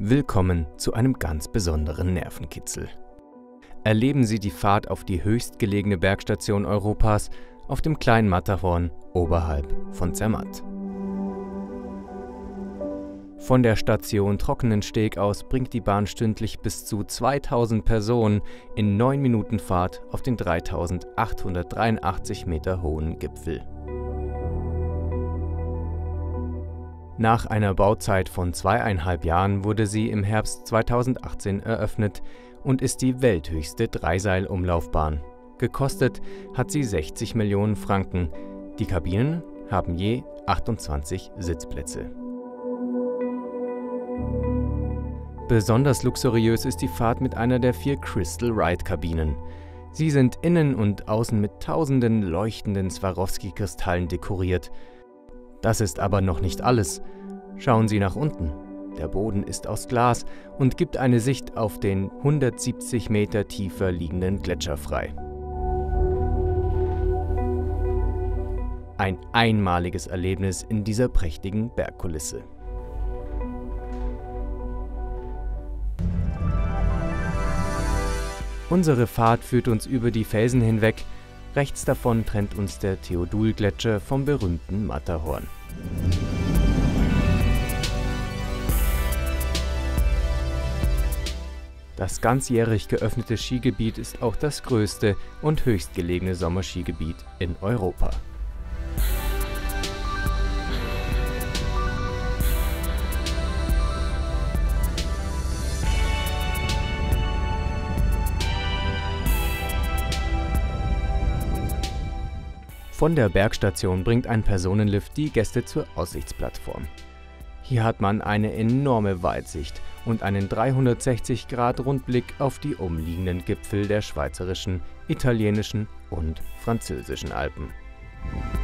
Willkommen zu einem ganz besonderen Nervenkitzel. Erleben Sie die Fahrt auf die höchstgelegene Bergstation Europas auf dem kleinen Matterhorn oberhalb von Zermatt. Von der Station Trockenensteg aus bringt die Bahn stündlich bis zu 2000 Personen in 9 Minuten Fahrt auf den 3883 Meter hohen Gipfel. Nach einer Bauzeit von 2,5 Jahren wurde sie im Herbst 2018 eröffnet und ist die welthöchste Dreiseilumlaufbahn. Gekostet hat sie 60 Millionen Franken. Die Kabinen haben je 28 Sitzplätze. Besonders luxuriös ist die Fahrt mit einer der 4 Crystal Ride-Kabinen. Sie sind innen und außen mit tausenden leuchtenden Swarovski-Kristallen dekoriert. Das ist aber noch nicht alles. Schauen Sie nach unten. Der Boden ist aus Glas und gibt eine Sicht auf den 170 Meter tiefer liegenden Gletscher frei. Ein einmaliges Erlebnis in dieser prächtigen Bergkulisse. Unsere Fahrt führt uns über die Felsen hinweg. Rechts davon trennt uns der Theodul-Gletscher vom berühmten Matterhorn. Das ganzjährig geöffnete Skigebiet ist auch das größte und höchstgelegene Sommerskigebiet in Europa. Von der Bergstation bringt ein Personenlift die Gäste zur Aussichtsplattform. Hier hat man eine enorme Weitsicht und einen 360-Grad-Rundblick auf die umliegenden Gipfel der schweizerischen, italienischen und französischen Alpen.